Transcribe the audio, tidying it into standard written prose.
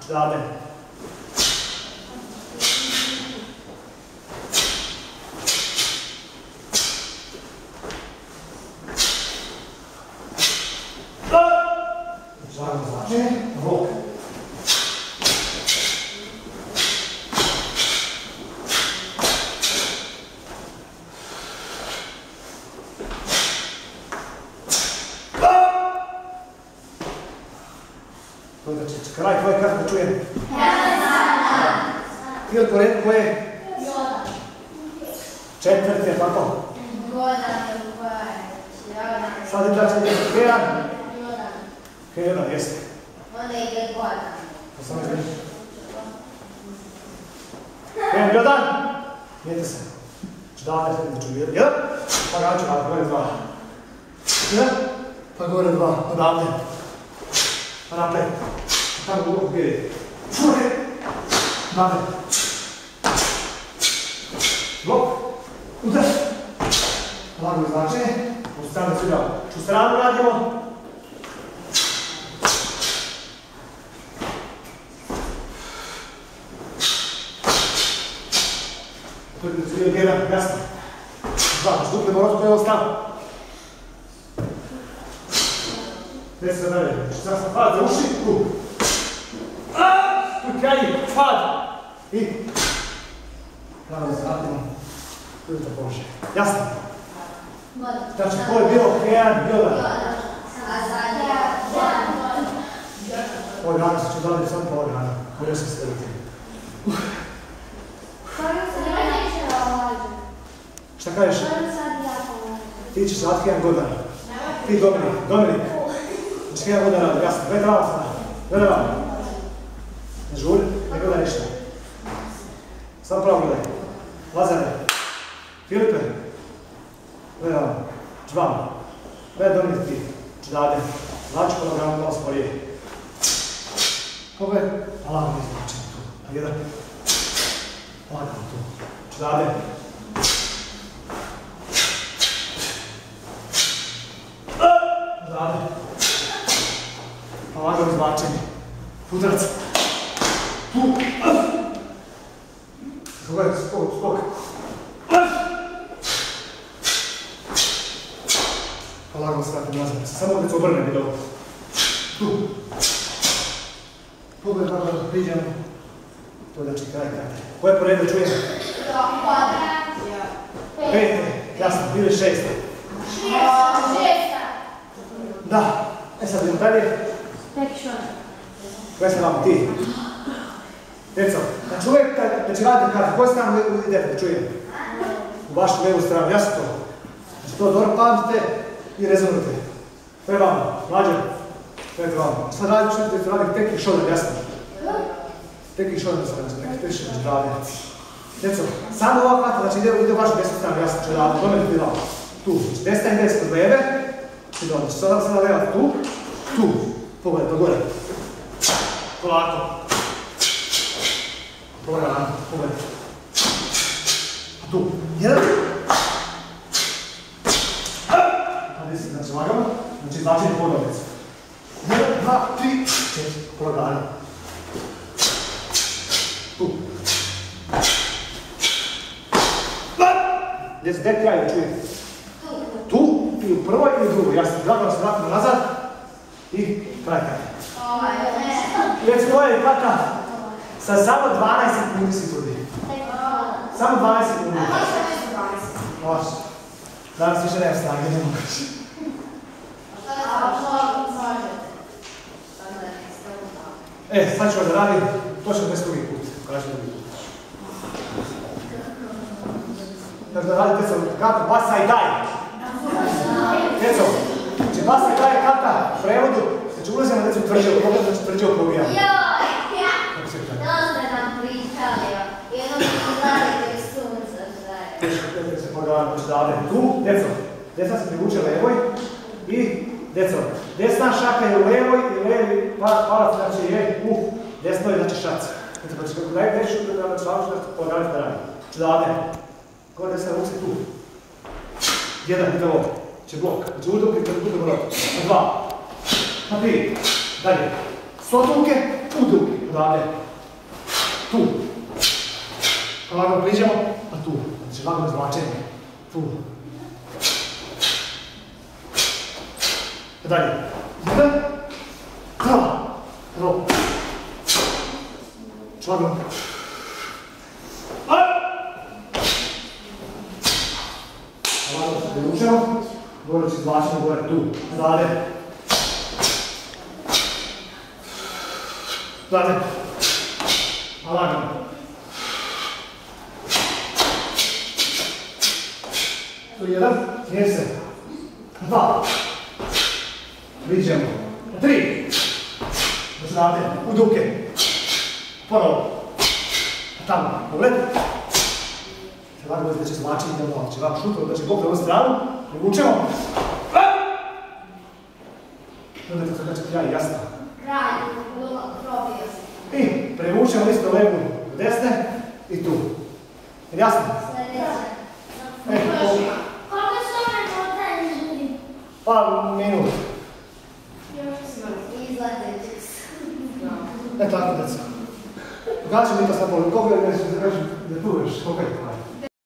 Dade. Žarno značenje, rok. To znači, kraj tvoje karte da čujem. Ti od pored koje? Četvrti, je tako? Sad je da će biti Kejan? Kejan, jeste. Onda ide Godan. To sam izgleda. Kejan, Godan? Mijete se. Čudane, ću jedan, pa gađu, ali gore dva. Jedan, pa gore dva, odavde. Pa napred. Tamo duboko gdje. Fure! Napred. Blok. Udar. Lago značenje. U stranu svi dao. Ču stranu radimo. To je zbio jedan, jasno. Dva, žduple morat koje je ovo stav. Gdje se dalje? Sad sam pad za uši, tu. Tu kraj, pad. I... Pravo se vratimo. Tu je to položaj. Jasno? Znači, ko je bio Kejan, Jodan? Ovo grana se ću dalje, samo pola grana. Ovo se staviti. Šta kažeš? Ti ćeš zvati Kejan Godan. Ti Dominik. Znači Kejan Godan radi, jasno. Gledaj pravo sada. Gledaj vam. Ne žuri, ne gledaj ništa. Samo pravo gledaj. Lazare. Filipe. Gledaj vam. Čvam. Gledaj Dominik ti. Čudade. Znači fonograma malo sporije. Pogledaj. Lagano izvlačim tu. A jedan. Lagano tu. Čudade. Čudade. Lagano izvlačenje. Udarac. Tu. Gledaj, skok. Pa lagano se vratim nazad. Samo da se obrnem i dobro. Tu. Pogledaj lagano, priđemo. To znači kraj karte. Koje po redu čujem? Pete, jasno, ili šesta. Da. E sad idemo dalje. Koje sam vam ti? Djeco, znači uvijek kad će raditi kartu, koje stranu idete da čujem? U vašu levu stranu, jasno to? Znači to dobro pamtite i rezonujte. To je vama, mlađe. To je vama. Sad radite tekih šoder, jasno? Tekih šoder sad radite, nekih teši zdravlje. Djeco, samo ova karta, znači ide u vašu desnu stranu, jasno će raditi, to me ti dao. Tu, znači desna i desna kod leve. I dobro, znači sada leva tu, pogledaj, to gore. Polako. Polako, pogledaj. Tu, jedan. Znači lagano, znači izlačenje podovnicu. 1, 2, 3, 4, polagano. Tu. Gdje se kraj da čujem? Tu i u prvoj i u drugoj. Jasno, lagano se vratimo nazad i kraj karte. Već stoje kata sa samo 12 sekundi si trudi. Samo 12 sekundi. Može. Danas više nema snage, ne moguć. Sad ću vas da radim točno 10 drugi put. Kaži drugi put. Znači da radite sa kartu basa i daj. Djeco, znači basa i daj karta u prevodu, znači ulazimo na decu tvrđevo, problem znači tvrđevo probijamo. Dosta nam pričali, jednom smo gledali sunca zajedno. Se pogledamo znači da tu, djeco, desna se privuče levoj i djeco, desna šaka je u levoj i levi palac znači je u desnoj znači šaca. Znači pa će kako najveću da nam članoš da pogledamo da radi. Čudade. Ko desna ruci tu. Jedan, ide ovo. Će blok. Znači udruke kada bude vrlo. Na 2. Na 3. Dalje. Stotuke, udruke. odavde. Tu. Lagano priđemo, pa tu. Znači lagano izvlačenje. Tu. Dalje. Jedan. Dva. Rol. Lagano. Lagano se privučemo. Gore će izvlačenje gore tu. Odavde. Odavde. Lagano. Tu jedan, smjer se. Dva. Priđemo. Tri. Odavde, u duke. Ponovo. Tamo, pogled. Lagano da će zlačiti idemo, znači ovako šutro, da će bok na ovu stranu. Privučemo. Onda kako da će ti ja i jasno. Kraj, probio se. I prevučemo isto levu do desne i tu. Jer jasno? Sljedeće. Koliko su ove podaje ljudi? Pa minut. Izlazeći se. Ne tako, deca. Pokaži mi to sad, koliko je da tu još, koliko je?